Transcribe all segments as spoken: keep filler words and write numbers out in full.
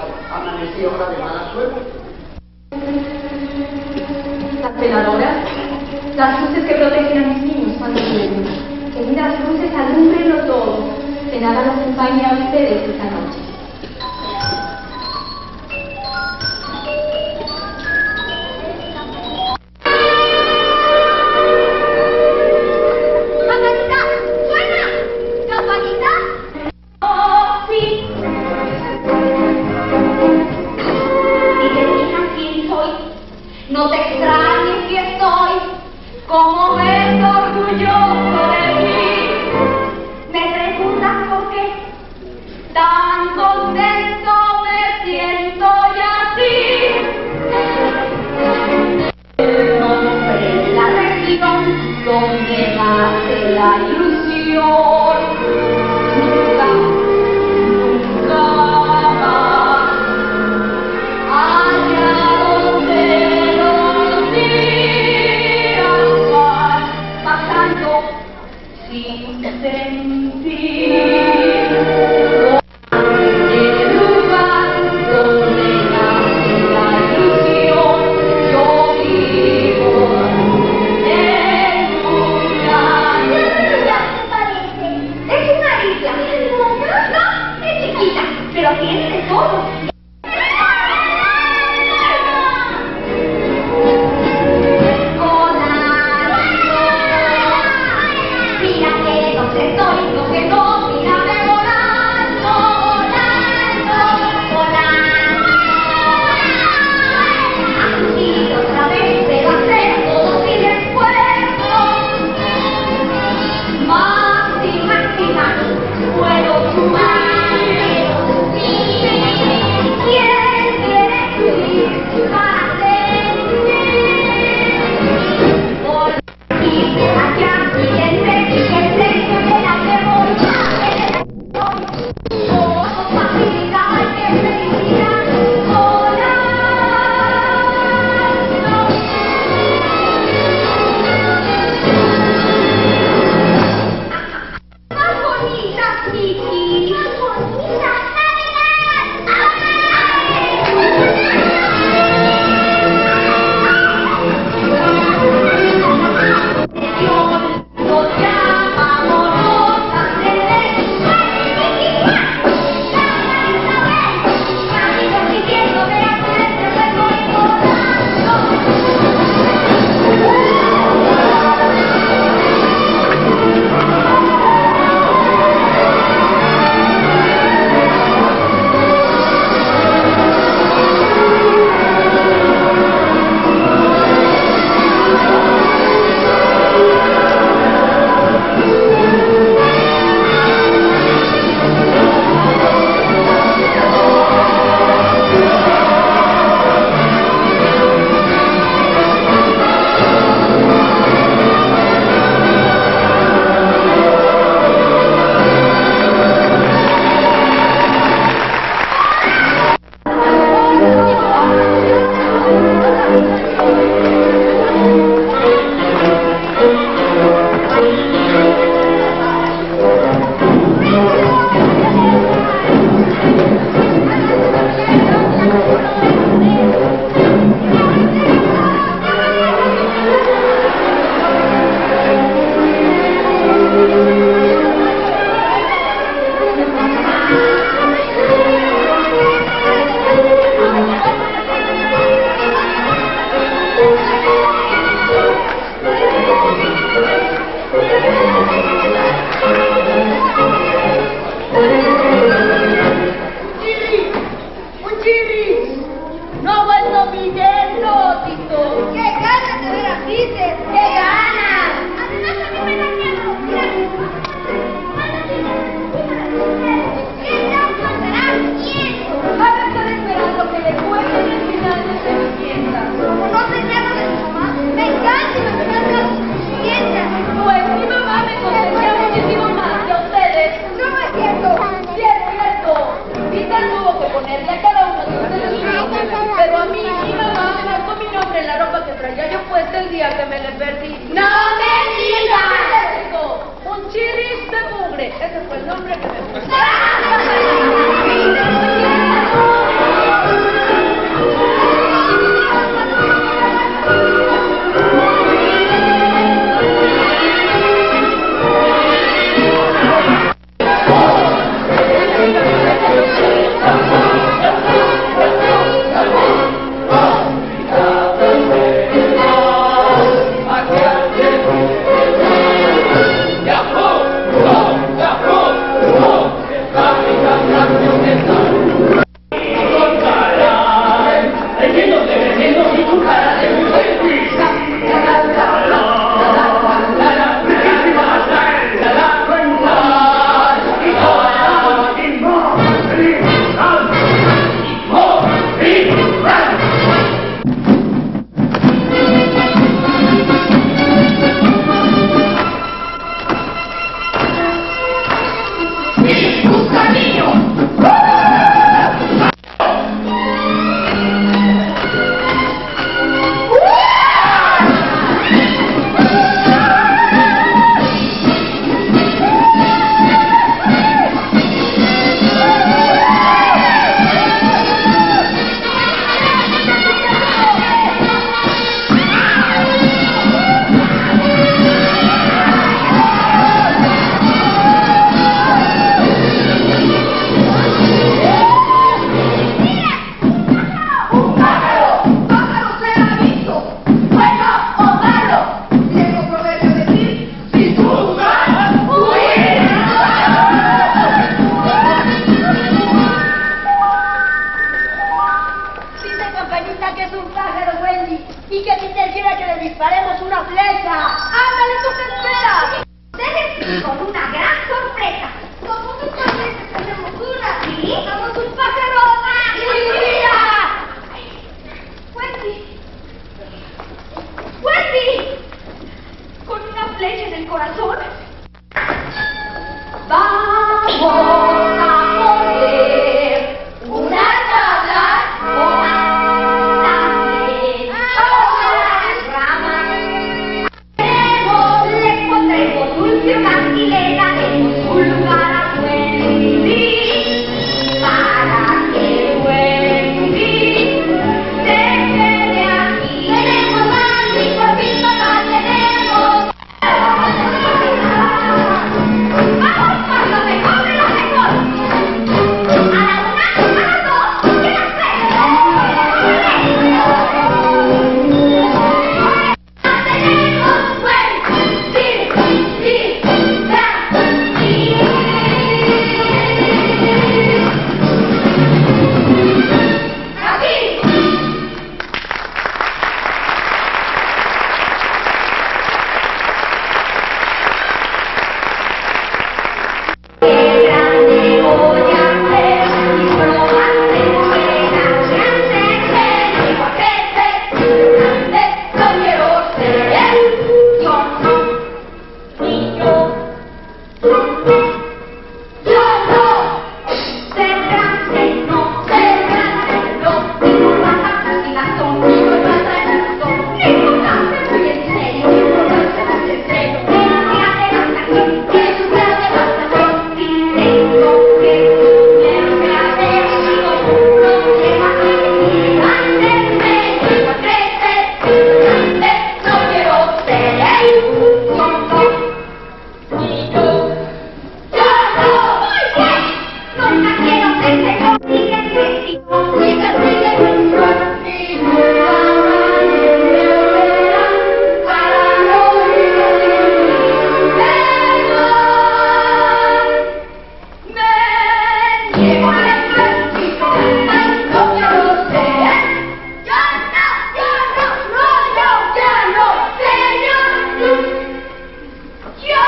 Amanecí ahora de mala suerte. Las veladoras, las luces que protegen a mis niños cuando duermen. Queridas luces, alúmbrenlo todo. Que nada los acompañe a ustedes esta noche. No te extrañes que estoy como ves orgulloso de mí. Me preguntas por qué tan contento me siento y así. Nombre la región donde nace la ilusión. Nunca, nunca más. Allá donde sin sentir el lugar donde nace la ilusión. Yo vivo en una isla. ¿Qué parece? Es una isla. No, es chiquita, pero tiene de todo. el día que me le perdí. ¡No me digas! Un chiris de mugre. Ese fue el nombre que me puse. y que mi te quiere que le disparemos una flecha. ¡Ándale, tú te esperas! Ustedes con una gran sorpresa. Como muchas veces tenemos una, ¿sí? Somos un pájaro mágico. Wendy. Wendy. Con una flecha en el corazón. Vamos a poner una tabla con también hojas, ramas. Tenemos, le pondremos dulce una y le daremos un lugar a Wendy para que Wendy se quede aquí. Tenemos más y por fin no la tenemos. ¡Vamos por lo mejor de lo mejor! ¡A la una, a las dos y a las tres! ¡Tenemos Wendy! ¡Sí, sí, ¡aquí! ¡Qué grande voy a ser! Mis bromas tengo que hacer. Digo a crecer, grande no quiero ser. Yo no, ni yo. Yo no, ser grande, no ser grande, no. Ni por bajar ni la sombra, ni por pasar el mundo. Ni por darme muy en serio, ni por darse más en serio. Ni adelantación, que es un gran devastación. Si tengo que tener que hacer, digo un problema. Grande me digo a crecer, grande no quiero ser. Yo no, ni yo. ¡Yo no! ¡Muy bien! Nunca quiero ser señor, ni que México, ni que sigue nuestro ni nunca nadie me verá para no ir a me llevo al ejército, no quiero ser. Yo no, yo no, no, yo ya no, señor. Yo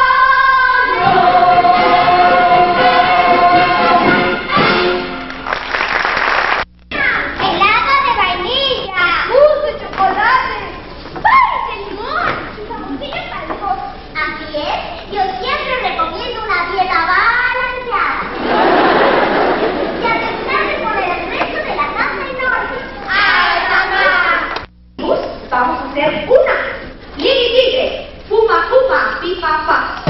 ¡helado de vainilla! ¡Mousse de chocolate! ¡Ay, de limón! ¡Y jamoncillo salvo! Así es, yo siempre recomiendo una dieta balanceada. Y a pesar de poner el resto de la casa enorme. ¡Ay, mamá! Vamos a hacer una. Lili Tigre. Fuma, fuma, pipa, pa.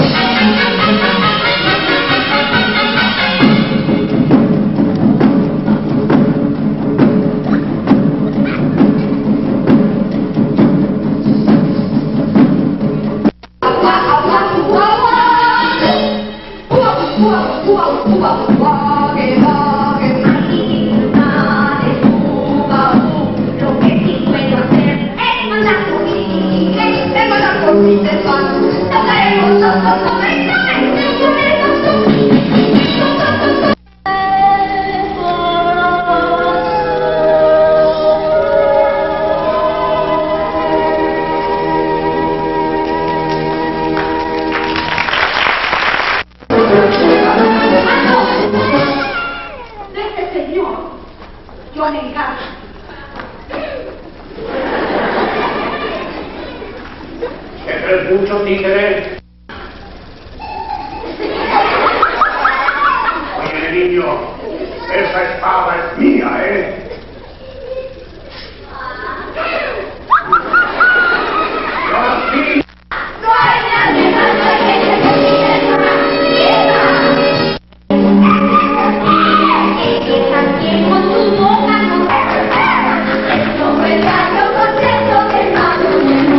Agua, agua, agua, agua. Agua, agua, agua, agua, agua, que va, que va. Nada de uva, lo que sí puedo hacer es mandar por ti. Te mandan por mi desván. No queremos nosotros, no me, no me, no queremos tú. Este señor, yo le encargo. ¿Qué es mucho, tigre? Oye, niño, esa espada es mía, ¿eh? ¡Yo sí! No hay nadie más que se considere una vida. Empieza bien con tu boca, no sobre el gallo contento que hermano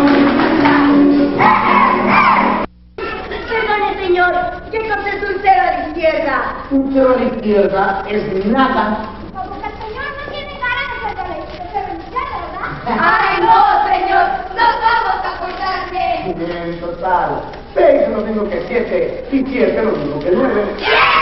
Perdone, señor, que corté su cero a la izquierda. Un cero a la izquierda es nada. Como que el señor no tiene ganas de cortar el cero a la izquierda, ¿verdad? ¡Ay, no, señor! ¡Nos vamos a portar bien! Bien, total. Seis menos uno que siete y siete lo mismo que nueve. ¡Bien!